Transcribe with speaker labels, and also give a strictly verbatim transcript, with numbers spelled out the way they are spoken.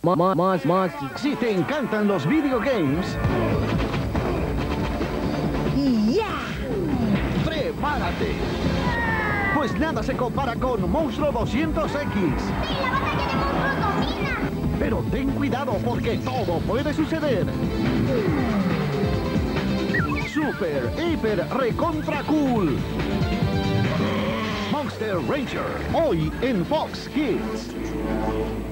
Speaker 1: Más, más, más.
Speaker 2: Si te encantan los videogames,
Speaker 3: ¡Ya!
Speaker 2: prepárate. Pues nada se compara con Monstruo doscientos X.
Speaker 3: ¡Sí, la batalla de monstruos domina!
Speaker 2: Pero ten cuidado porque todo puede suceder. Super, hiper, recontra cool. Monster Ranger, hoy en Fox Kids.